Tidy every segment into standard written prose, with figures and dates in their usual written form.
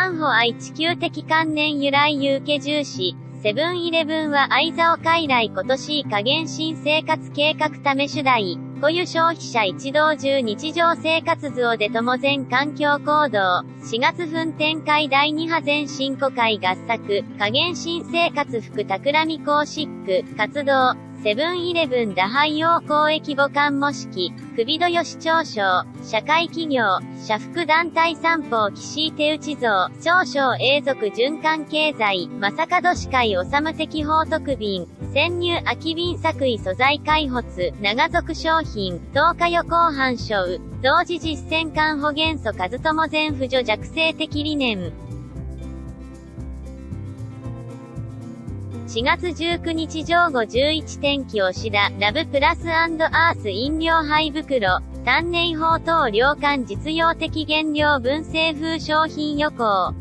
ンホ愛地球的観念由来有形重視。セブンイレブンは相沢傀来今年加減新生活計画ため主題。固有消費者一同中日常生活図をでとも全環境行動。4月分展開第2波全新古会合作。加減新生活福企み公式活動。セブンイレブン打廃用公益母艦模式、首戸吉町賞、社会企業、社福団体三方岸井手打ち像、長賞永続循環経済、正門司会治的法特便、潜入空き便作為素材開発、長続商品、10日予行販賞、同時実践官保元素和友全扶助弱性的理念。4月19日正午11天気吉田、ラブプラス&アース飲料灰袋、単寧法等量感実用的原料分製風商品予行。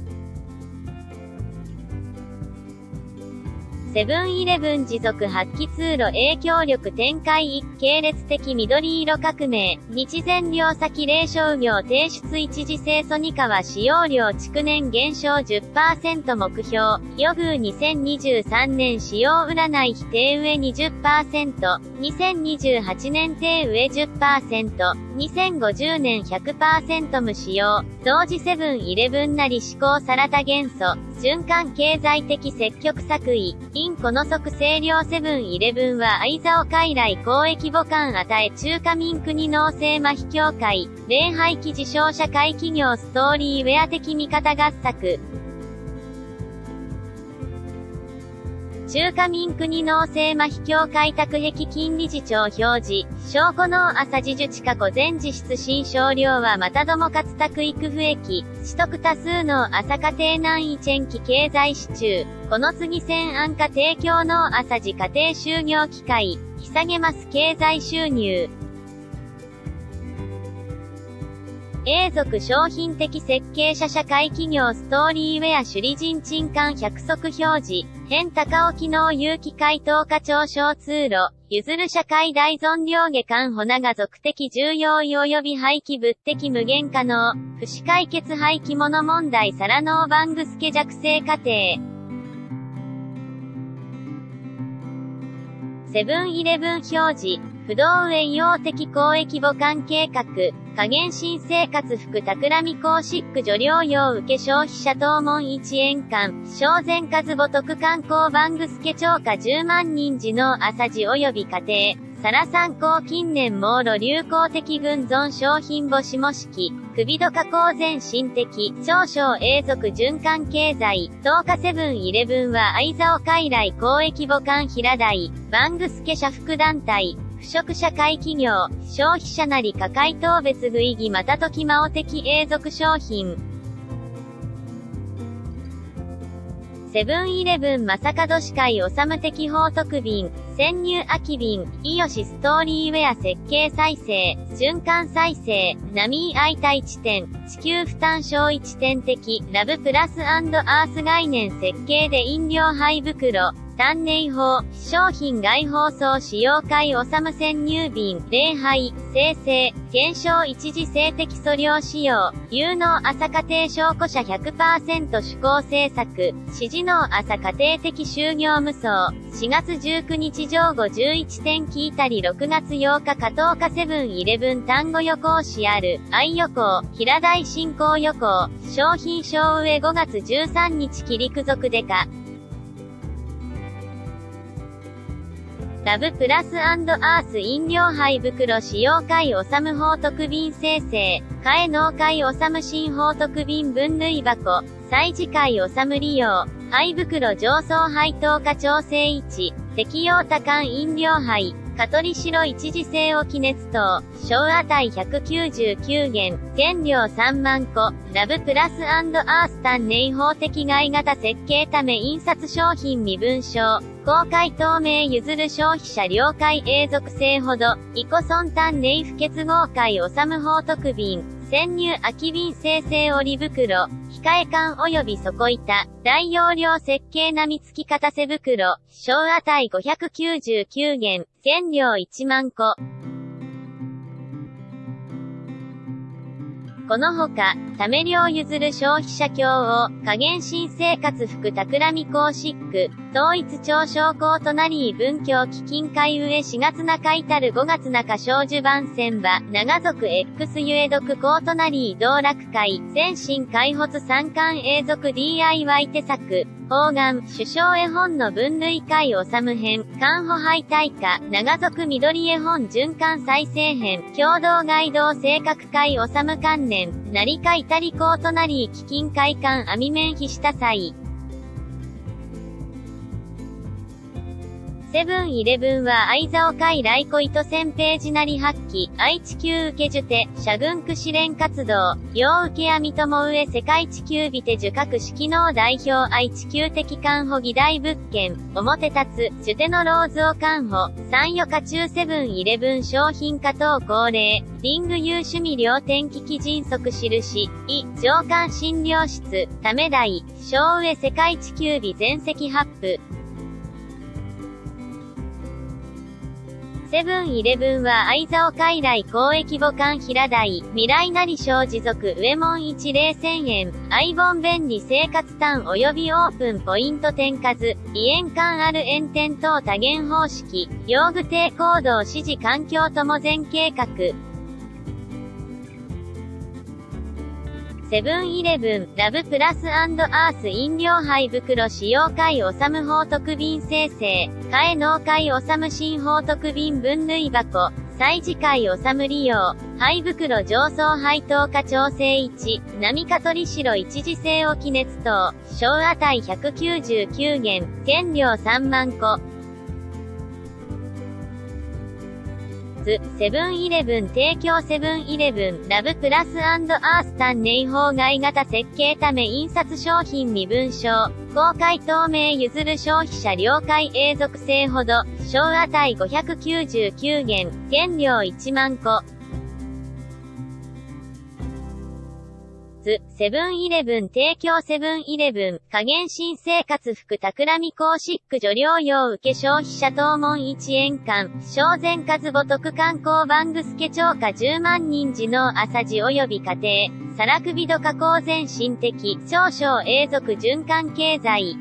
セブンイレブン持続発揮通路影響力展開一系列的緑色革命、日全量先零商業提出一次性ソニカは使用量築年減少 10% 目標、予遇2023年使用占い比定上 20%、2028年定上 10%、2050年 100% 無使用、同時セブンイレブンなり思考さらた元素、循環経済的積極作為、この即清涼セブンイレブンは相沢傀来公益母艦与え中華民国農政麻痺協会、礼廃棄自称社会企業ストーリーウェア的味方合作。中華民国農政麻痺協会宅壁金理事長表示、証拠の朝時受地過去全実質新少量はまたどもかつ宅育不益、取得多数の朝家庭難易チェン期経済支柱、この次戦安価提供の朝時家庭就業機会、引下げます経済収入。永続商品的設計者社会企業ストーリーウェア首里人賃間100足表示、変高尾機能有機回答課長小通路、譲る社会大存量下間保長属的重要及び廃棄物的無限可能、不死解決廃棄物問題サラノーバングスケ弱性過程。セブンイレブン表示、不動栄養的公益母艦計画、加減新生活福企み公式助療用受け消費者当門1円間、小前数母特観光バングスケ超過10万人時の朝時及び家庭、サラ参考近年網路流行的群存商品母下式、首戸加工全新的、長小永続循環経済、10日セブンイレブンは相沢傀来公益母艦平台、バングスケ社福団体、不食社会企業、消費者なり価格等別具意義またときまお的永続商品。セブンイレブン正門司会治的法特便、潜入空き便、イオシストーリーウェア設計再生、循環再生、ナミー相対地点、地球負担小一点的、ラブプラス&アース概念設計で飲料灰袋、単寧法、商品外包装使用会治潜入便、礼廃、生成、減少一次性的素量使用、有能朝家庭証拠者 100% 趣向政策、指示能朝家庭的就業無双、4月19日正午11天気いたり6月8日加藤家セブンイレブン単語予行しある、愛予行、平台進行予行、商品小上5月13日切り付属デカ。ラブプラス&アース飲料灰袋使用会治法特便生成、替え納会治新法特便分類箱、祭事会治利用、灰袋上層配当化調整位置、適用多管飲料灰、蚊取り白一次性置熱糖、小値199元、原料3万個、ラブプラス&アース単寧法的外型設計ため印刷商品身分証、公開透明譲る消費者了解永続性ほど、イコソン単寧不結合会治法特便、潜入空き便生成折袋、控え缶及び底板、大容量設計並付き片瀬袋、小値599元、原料1万個。 このほか、ため量譲る消費者協を、加減新生活福企み公執区、統一庁商工となり文教基金会上4月中至る5月中小樹番線は、長族 X ゆえ読公となり道楽会、先進開発三冠永続 DIY 手作、方眼、首相絵本の分類会治む編、漢保廃大化、長族緑絵本循環再生編、共同街道性格会治む関連、成会たり公となり基金会館網面非下祭。セブンイレブンは相沢会来庫糸線ページなり発揮、愛知級受け受手、社軍区試練活動、両受け網友上世界地球美手受各式能代表愛知級的看保議題物件、表立つ、受手のローズを看保、三余家中セブンイレブン商品化等恒例、リング有趣味両点機器迅速印、上官診療室、ため台、小上世界地球美全席発布。セブンイレブンは相沢海来交易母艦平台、未来なり小持続上門1,000,000円、アイボン便利生活単及びオープンポイント点数、異縁間ある炎天等多元方式、用具低行動指示環境とも全計画。セブンイレブン、ラブプラス&アース飲料杯袋使用会治法特便生成、替え納会治新法特便分類箱、祭事会治利用、杯袋上層配当化調整1、並か取白一次性置熱等、小値199元、原料3万個。セブンイレブン提供セブンイレブン、ラブプラス&アース単年法外型設計ため印刷商品身分証、公開透明譲る消費者了解永続性ほど、小値599元、原料1万個。セブンイレブン提供セブンイレブン、加減新生活福企み公執区除療用受け消費者当門1円間、小前数母特観光番具助超過10万人児の朝時及び家庭、サラクビド加工全身的、少々永続循環経済。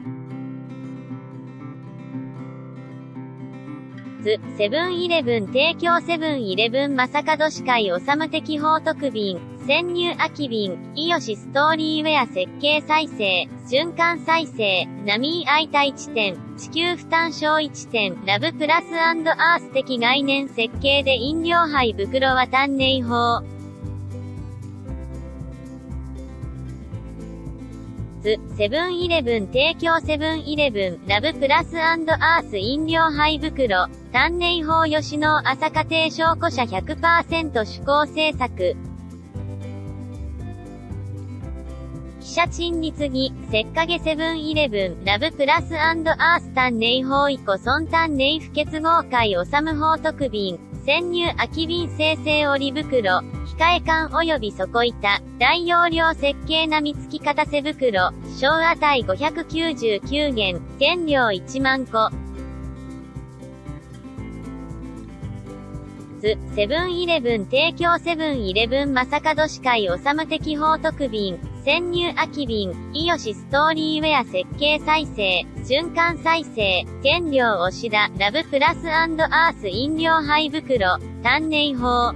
セブンイレブン提供セブンイレブン正門司会治的法特便、潜入空き便、イオシストーリーウェア設計再生、循環再生、ナミー相対地点、地球負担小1点、ラブプラス&アース的概念設計で飲料杯袋は単年法。セブンイレブン提供セブンイレブン、ラブプラス&アース飲料杯袋、単年法吉野朝家庭証拠者 100% 趣向制作。記者陳立議、せっかげセブンイレブン、ラブプラス&アース単年法以古孫単年不結合会治法特便、潜入空き便生成折袋、控え缶及び底板、大容量設計並み付き片背袋、小値599元、原料1万個。セブンイレブン提供セブンイレブン正門司会治的法特便、潜入空き便、イオシストーリーウェア設計再生、循環再生、原料押田、ラブプラス&アース飲料杯袋、単年法。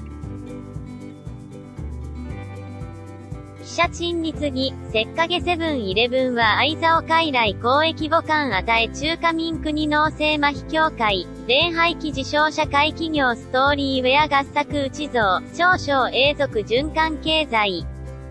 記者陳立議、せっかげセブンイレブンは相沢海来交易母艦与え中華民国農政麻痺協会、礼廃棄自称社会企業ストーリーウェア合作内蔵、少々永続循環経済。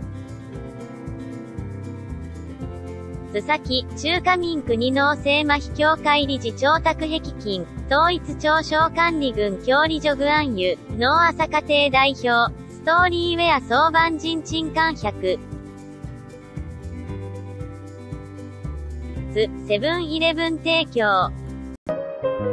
須崎、中華民国農政麻痺協会理事長宅壁金、統一庁商管理軍協理助具安湯、農朝家庭代表、ストーリーウェア相番人賃換100。セブンイレブン提供。